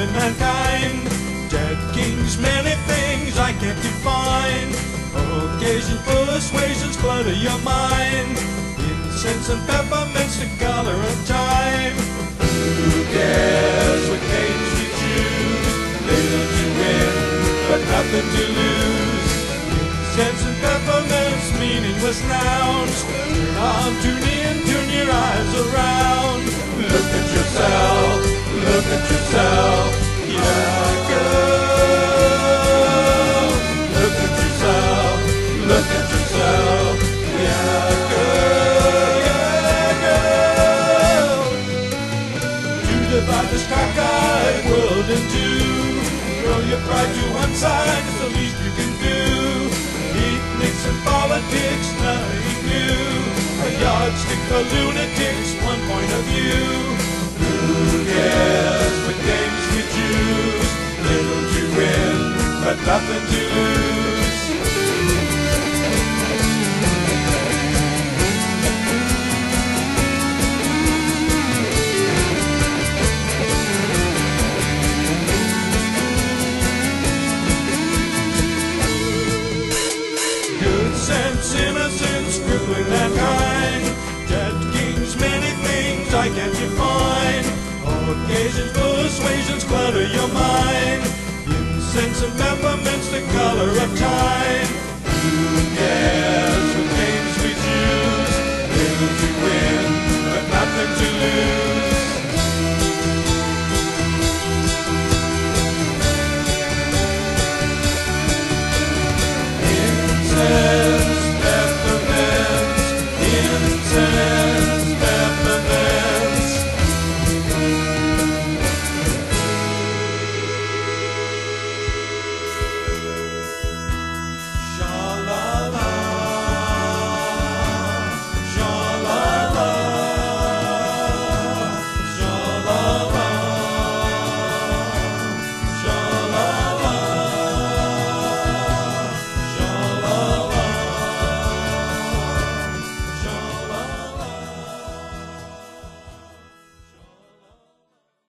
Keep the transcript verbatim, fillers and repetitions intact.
in mankind. Dead kings, many things I can't define. Occasion persuasions clutter your mind. Incense and peppermints, the color of time. Who cares what games we choose? Little to win, but nothing to lose. Incense and peppermints, meaningless nouns. Turn on, tune in, turn your eyes around. Look at yourself, look at yourself, yeah, girl. Look at yourself, look at yourself, yeah, girl, yeah, girl. To divide this cockeyed world in two. Throw your pride to one side, it's the least you can do. Picnics and politics, nothing new. A yardstick for lunatics, one point of view. Who cares what games we choose? Little to win, but nothing to lose.